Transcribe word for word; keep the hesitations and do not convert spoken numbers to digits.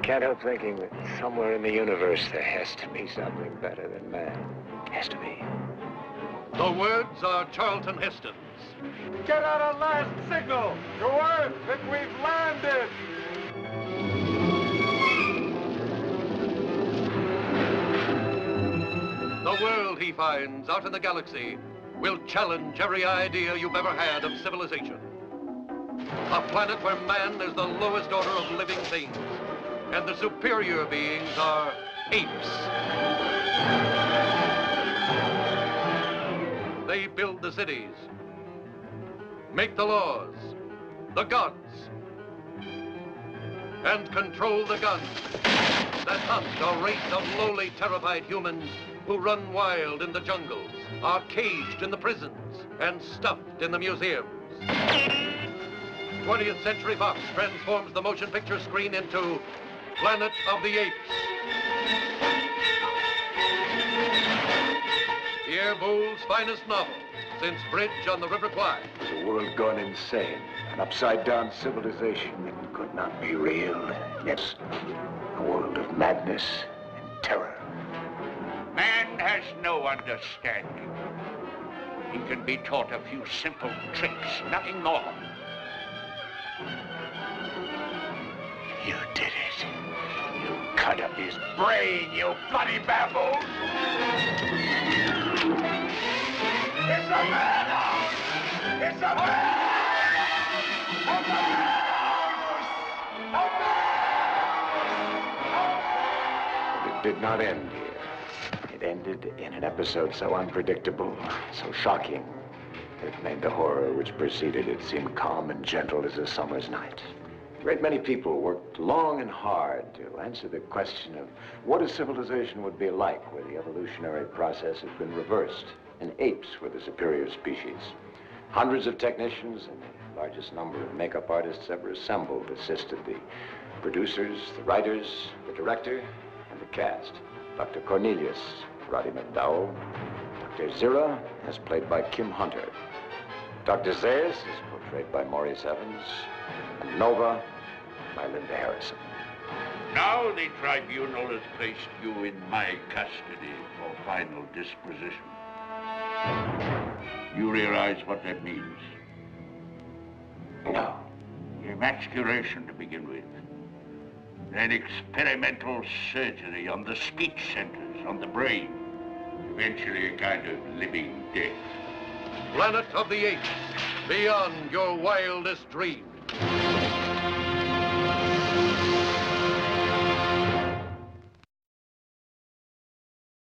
Can't help thinking that somewhere in the universe there has to be something better than man. Has to be. The words are Charlton Heston's. Get out a last signal to Earth that we've landed! The world he finds out in the galaxy will challenge every idea you've ever had of civilization. A planet where man is the lowest order of living things, and the superior beings are apes. They build the cities, make the laws, the gods, and control the guns that hunt a race of lowly, terrified humans who run wild in the jungles, are caged in the prisons, and stuffed in the museums. twentieth Century Fox transforms the motion picture screen into Planet of the Apes. Pierre Boulle's finest novel since Bridge on the River Kwai. It's a world gone insane, an upside-down civilization that could not be real. It's a world of madness and terror. Man has no understanding. He can be taught a few simple tricks, nothing more. You did it. You cut up his brain, you bloody baboon! It's a madhouse! It's a madhouse! A madhouse! A madhouse! But it did not end here. It ended in an episode so unpredictable, so shocking, that it made the horror which preceded it seem calm and gentle as a summer's night. A great many people worked long and hard to answer the question of what a civilization would be like where the evolutionary process had been reversed and apes were the superior species. Hundreds of technicians and the largest number of makeup artists ever assembled assisted the producers, the writers, the director, and the cast. Doctor Cornelius, Roddy McDowell. Doctor Zira, as played by Kim Hunter. Doctor Zayas is portrayed by Maurice Evans. And Nova by Linda Harrison. Now the tribunal has placed you in my custody for final disposition. You realize what that means? No. Emasculation to begin with. Then experimental surgery on the speech centers, on the brain. Eventually a kind of living death. Planet of the Apes, beyond your wildest dreams.